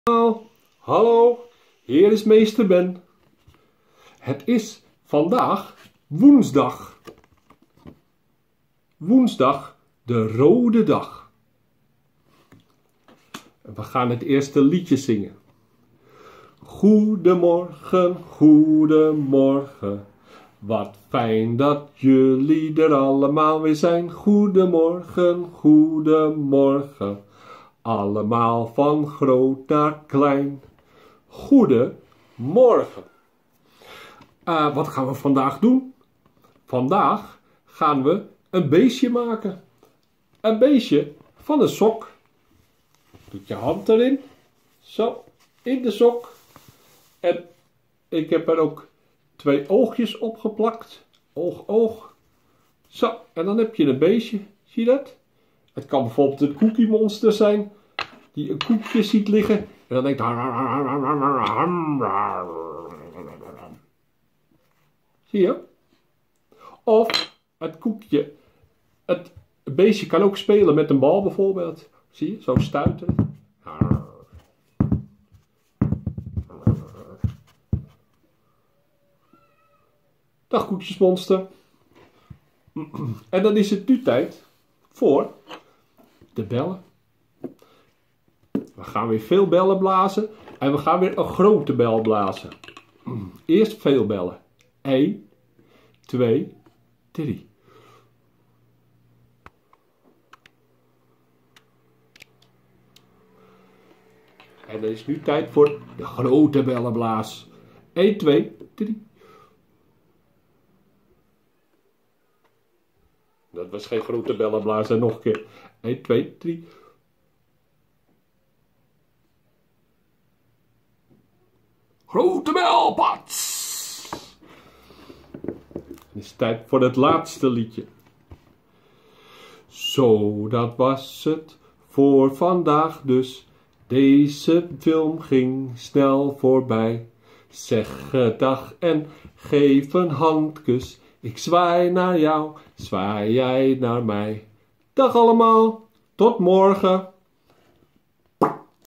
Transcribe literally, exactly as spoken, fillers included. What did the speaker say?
Hallo, hallo, hier is meester Ben. Het is vandaag woensdag. Woensdag, de rode dag. We gaan het eerste liedje zingen. Goedemorgen, goedemorgen. Wat fijn dat jullie er allemaal weer zijn. Goedemorgen, goedemorgen. Allemaal van groot naar klein. Goedemorgen. Uh, wat gaan we vandaag doen? Vandaag gaan we een beestje maken. Een beestje van een sok. Doe je hand erin. Zo, in de sok. En ik heb er ook twee oogjes opgeplakt. Oog, oog. Zo, en dan heb je een beestje. Zie je dat? Het kan bijvoorbeeld een Cookie Monster zijn. Die een koekje ziet liggen. En dan denkt... Zie je? Of het koekje. Het beestje kan ook spelen met een bal bijvoorbeeld. Zie je? Zo stuiteren. Dag Koekjesmonster. En dan is het nu tijd voor de bellen. We gaan weer veel bellen blazen. En we gaan weer een grote bel blazen. Eerst veel bellen. één, twee, drie. En dan is nu tijd voor de grote bellenblaas. één, twee, drie. Dat was geen grote bellenblaas. En nog een keer. één, twee, drie. Grote bel, pats! Het is tijd voor het laatste liedje. Zo, dat was het voor vandaag dus. Deze film ging snel voorbij. Zeg gedag en geef een handkus. Ik zwaai naar jou, zwaai jij naar mij. Dag allemaal, tot morgen.